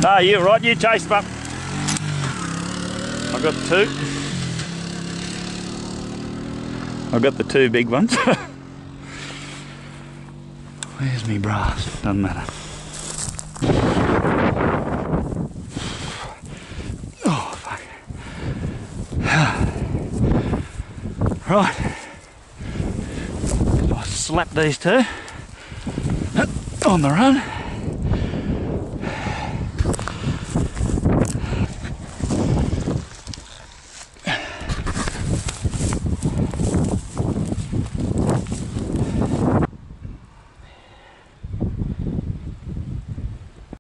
Ah, you right, you chase them up. I've got two. I've got the two big ones. Where's me brass? Doesn't matter. Oh, fuck. Right. I'll slap these two on the run.